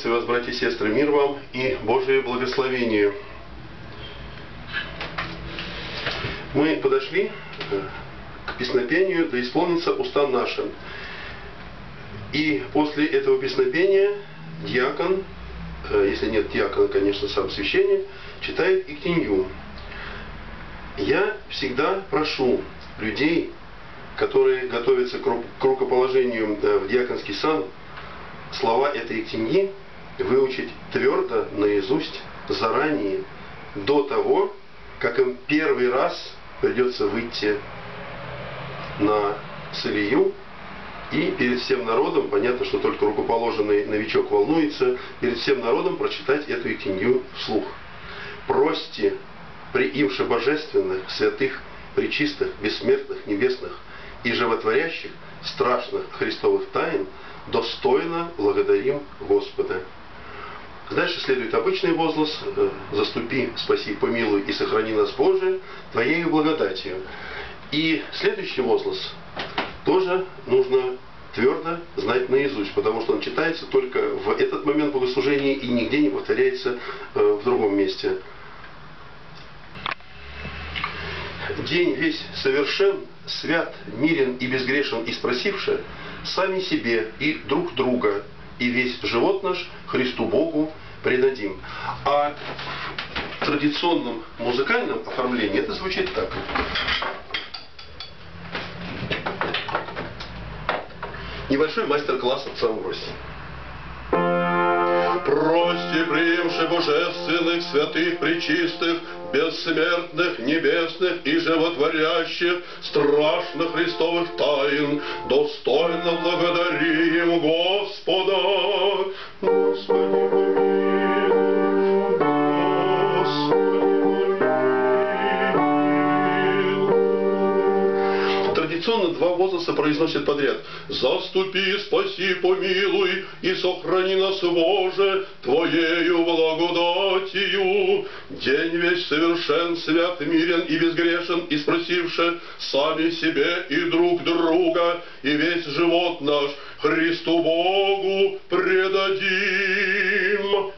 Приветствую вас, братья и сестры, мир вам и Божие благословение. Мы подошли к песнопению «Да исполнится устам нашим». И после этого песнопения диакон, если нет диакона, конечно, сам священник, читает Иктинью. Я всегда прошу людей, которые готовятся к рукоположению в диаконский сан, слова этой Иктиньи выучить твердо, наизусть, заранее, до того, как им первый раз придется выйти на Солию, и перед всем народом, понятно, что только рукоположенный новичок волнуется, перед всем народом прочитать эту Иктинью вслух. Прости, приимши божественных, святых, пречистых, бессмертных, небесных и животворящих, страшных Христовых тайн, достойно благодарим Господа. Дальше следует обычный возглас: «Заступи, спаси, помилуй и сохрани нас, Боже, Твоею благодатью». И следующий возглас тоже нужно твердо знать наизусть, потому что он читается только в этот момент богослужения и нигде не повторяется в другом месте. День весь совершен, свят, мирен и безгрешен, и спросивши сами себе и друг друга, и весь живот наш Христу Богу предадим. А в традиционном музыкальном оформлении это звучит так. Небольшой мастер-класс от самого России. Прости, приимши божественных, святых, пречистых, бессмертных, небесных и животворящих, страшных Христовых тайн, достойно благодарим Господа. Господи, помилуй, Господи, помилуй. Традиционно два возгласа произносят подряд. «Заступи, спаси, помилуй и сохрани нас, Боже, Твоею благодатью. День весь совершен, свят, мирен и безгрешен, и спросивши сами себе и друг друга, и весь живот наш Христу Богу предадим».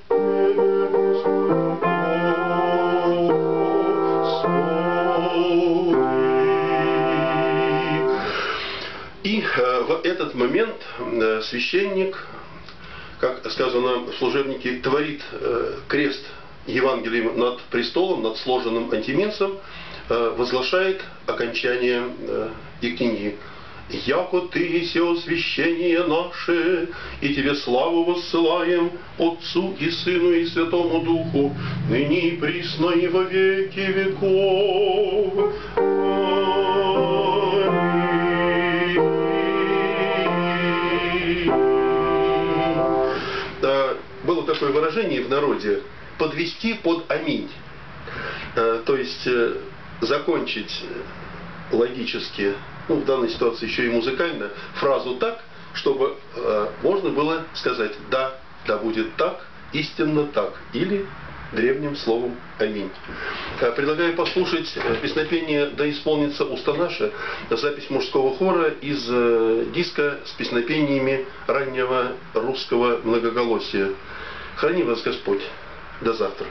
И в этот момент священник, как сказано в служебнике, творит крест Евангелием над престолом, над сложенным антиминцем, возглашает окончание Иктиньи. «Яко Ты еси освящение наше, и Тебе славу воссылаем, Отцу и Сыну и Святому Духу, ныне и присно и во веки веков». Было такое выражение в народе: подвести под аминь. То есть закончить логически, в данной ситуации еще и музыкально, фразу так, чтобы можно было сказать: да, да будет так, истинно так, или древним словом аминь. Предлагаю послушать песнопение «Да исполнится уста наши», запись мужского хора из диска с песнопениями раннего русского многоголосия. Храни вас Господь. До завтра.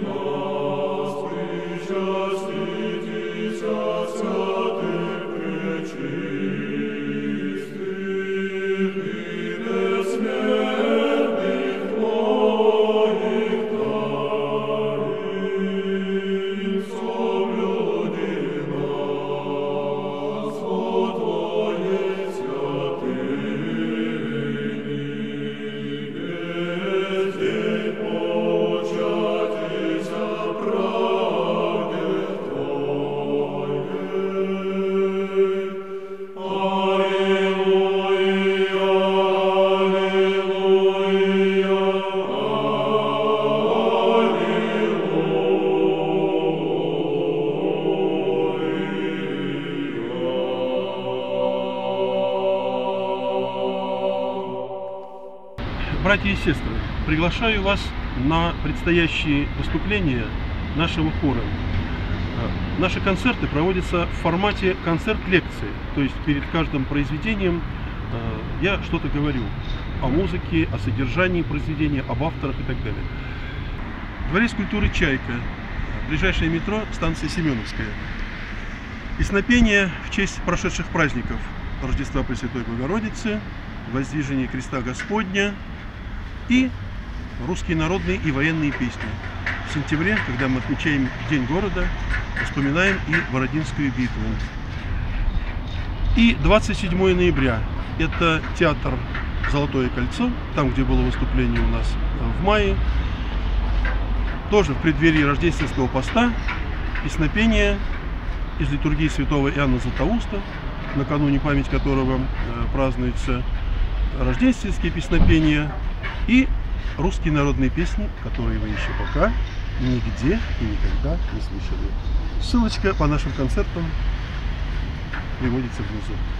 Just Братья и сестры, приглашаю вас на предстоящие выступления нашего хора. Наши концерты проводятся в формате концерт-лекции, то есть перед каждым произведением я что-то говорю о музыке, о содержании произведения, об авторах и так далее. Дворец культуры «Чайка», ближайшее метро, станция Семеновская. Песнопение в честь прошедших праздников Рождества Пресвятой Богородицы, Воздвижения Креста Господня и русские народные и военные песни. В сентябре, когда мы отмечаем День города, вспоминаем и Бородинскую битву. И 27 ноября – это театр «Золотое кольцо», там, где было выступление у нас в мае. Тоже в преддверии рождественского поста песнопение из литургии святого Иоанна Златоуста, накануне память которого празднуется, рождественские песнопения и русские народные песни, которые вы еще пока нигде и никогда не слышали. Ссылочка по нашим концертам приводится внизу.